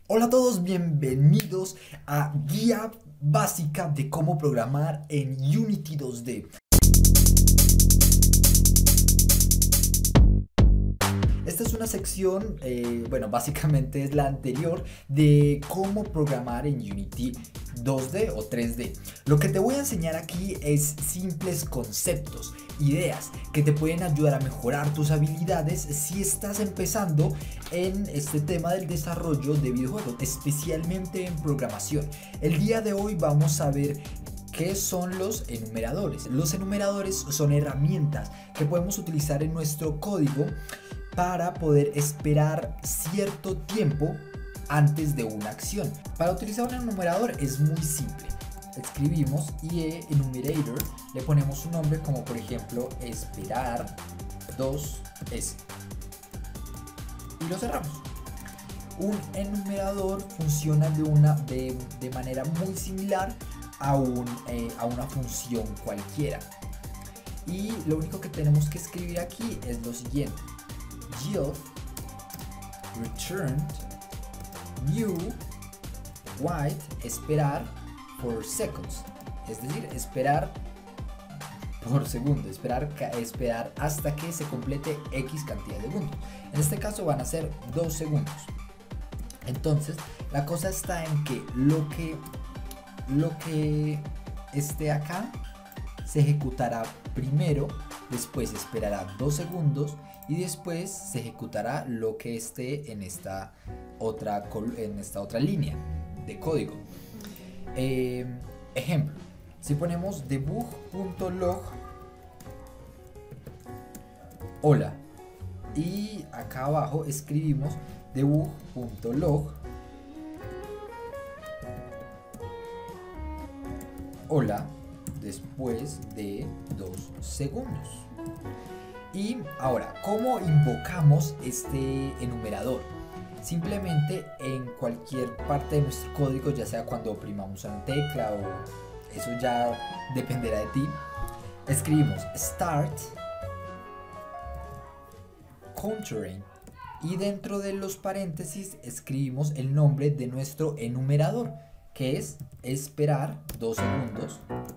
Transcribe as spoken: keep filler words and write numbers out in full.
Hola a todos, bienvenidos a Guía Básica de cómo programar en Unity dos D. Esta es una sección, eh, bueno, básicamente es la anterior de cómo programar en Unity dos D o tres D. Lo que te voy a enseñar aquí es simples conceptos, ideas que te pueden ayudar a mejorar tus habilidades si estás empezando en este tema del desarrollo de videojuegos, especialmente en programación. El día de hoy vamos a ver ¿qué son los enumeradores? Los enumeradores son herramientas que podemos utilizar en nuestro código para poder esperar cierto tiempo antes de una acción. Para utilizar un enumerador es muy simple. Escribimos I E enumerator, le ponemos un nombre como por ejemplo esperar dos S y lo cerramos. Un enumerador funciona de, una, de, de manera muy similar a, un, eh, a una función cualquiera. Y lo único que tenemos que escribir aquí es lo siguiente: yield returned new wait esperar por seconds, es decir, esperar por segundo, esperar, esperar hasta que se complete X cantidad de segundos. En este caso van a ser dos segundos. Entonces la cosa está en que lo que lo que esté acá se ejecutará primero, después esperará dos segundos y después se ejecutará lo que esté en esta otra, en esta otra línea de código. Eh, ejemplo, si ponemos debug.log hola y acá abajo escribimos debug.log hola después de dos segundos. Y ahora, ¿cómo invocamos este enumerador? Simplemente en cualquier parte de nuestro código, ya sea cuando oprimamos una tecla o eso ya dependerá de ti, escribimos start countering y dentro de los paréntesis escribimos el nombre de nuestro enumerador, que es esperar dos segundos